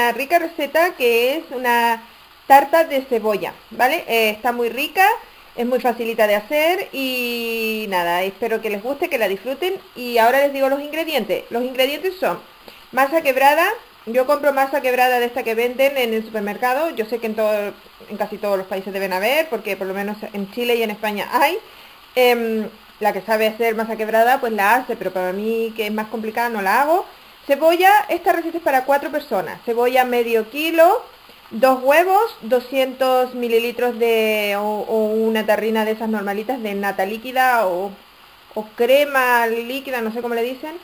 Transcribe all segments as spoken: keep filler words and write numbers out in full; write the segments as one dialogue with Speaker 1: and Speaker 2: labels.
Speaker 1: una rica receta que es una tarta de cebolla, ¿vale? Eh, está muy rica, es muy facilita de hacer y nada, espero que les guste, que la disfruten. Y ahora les digo los ingredientes. Los ingredientes son masa quebrada. Yo compro masa quebrada de esta que venden en el supermercado. Yo sé que en, todo, en casi todos los países deben haber, porque por lo menos en Chile y en España hay. Eh, la que sabe hacer masa quebrada pues la hace, pero para mí que es más complicada no la hago. Cebolla, esta receta es para cuatro personas. Cebolla medio kilo, dos huevos, doscientos mililitros de, o, o una tarrina de esas normalitas de nata líquida o, o crema líquida, no sé cómo le dicen.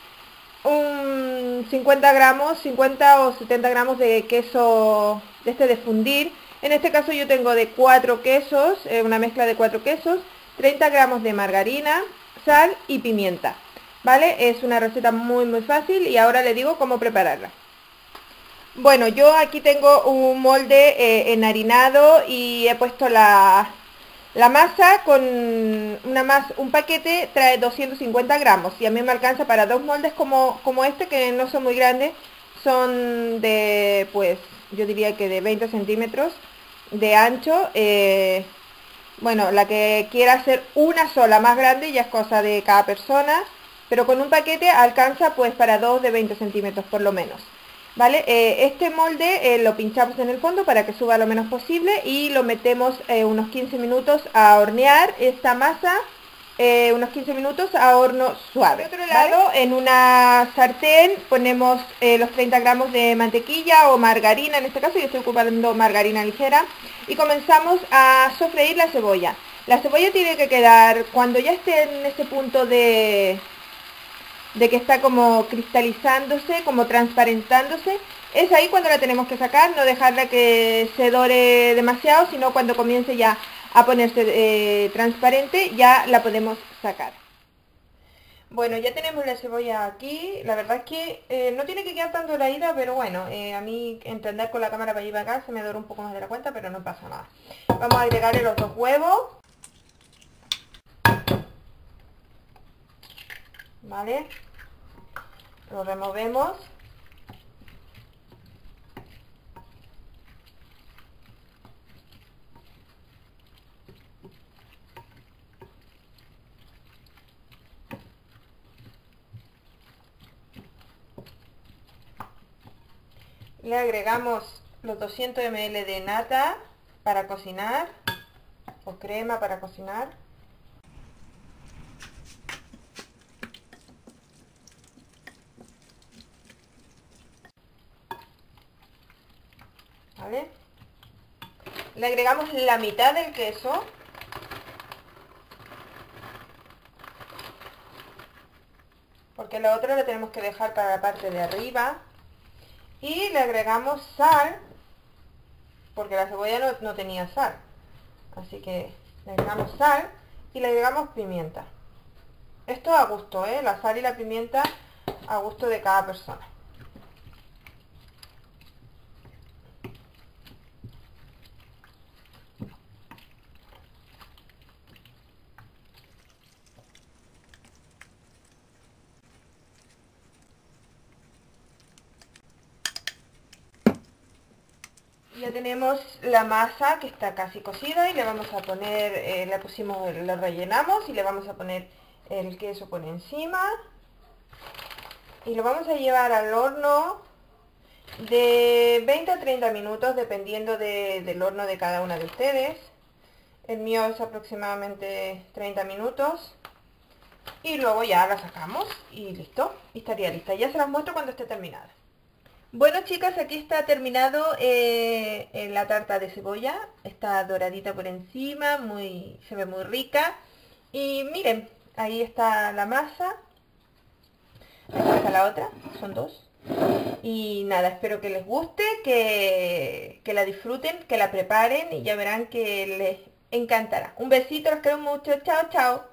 Speaker 1: Un cincuenta gramos, cincuenta o setenta gramos de queso de este de fundir. En este caso yo tengo de cuatro quesos, eh, una mezcla de cuatro quesos, treinta gramos de margarina, sal y pimienta. ¿Vale? Es una receta muy muy fácil y ahora les digo cómo prepararla. Bueno, yo aquí tengo un molde eh, enharinado y he puesto la, la masa con una masa, un paquete trae doscientos cincuenta gramos y a mí me alcanza para dos moldes como, como este, que no son muy grandes, son de, pues, yo diría que de veinte centímetros de ancho. Eh, bueno, la que quiera hacer una sola más grande ya es cosa de cada persona, pero con un paquete alcanza pues para dos de veinte centímetros por lo menos. ¿Vale? Eh, este molde eh, lo pinchamos en el fondo para que suba lo menos posible y lo metemos eh, unos quince minutos a hornear esta masa, eh, unos quince minutos a horno suave. Por otro lado, ¿vale? En una sartén ponemos eh, los treinta gramos de mantequilla o margarina, en este caso yo estoy ocupando margarina ligera, y comenzamos a sofreír la cebolla. La cebolla tiene que quedar, cuando ya esté en ese punto de... de que está como cristalizándose, como transparentándose, es ahí cuando la tenemos que sacar, no dejarla que se dore demasiado, sino cuando comience ya a ponerse eh, transparente, ya la podemos sacar. Bueno, ya tenemos la cebolla aquí, la verdad es que eh, no tiene que quedar tan doradita, pero bueno, eh, a mí entender con la cámara para allí y para acá se me dora un poco más de la cuenta, pero no pasa nada. Vamos a agregarle los dos huevos. ¿Vale? Lo removemos. Le agregamos los doscientos mililitros de nata para cocinar, o crema para cocinar. ¿Vale? Le agregamos la mitad del queso. Porque la otra la tenemos que dejar para la parte de arriba. Y le agregamos sal, porque la cebolla no, no tenía sal. Así que le agregamos sal y le agregamos pimienta. Esto a gusto, ¿eh? La sal y la pimienta a gusto de cada persona. Ya tenemos la masa que está casi cocida y le vamos a poner, eh, le pusimos, lo rellenamos y le vamos a poner el queso por encima y lo vamos a llevar al horno de veinte a treinta minutos dependiendo de, del horno de cada una de ustedes. El mío es aproximadamente treinta minutos y luego ya la sacamos y listo, y estaría lista. Ya se las muestro cuando esté terminada. Bueno, chicas, aquí está terminado eh, eh, la tarta de cebolla. Está doradita por encima, muy, se ve muy rica. Y miren, ahí está la masa. Aquí está la otra, son dos. Y nada, espero que les guste, que, que la disfruten, que la preparen y ya verán que les encantará. Un besito, los quiero mucho. Chao, chao.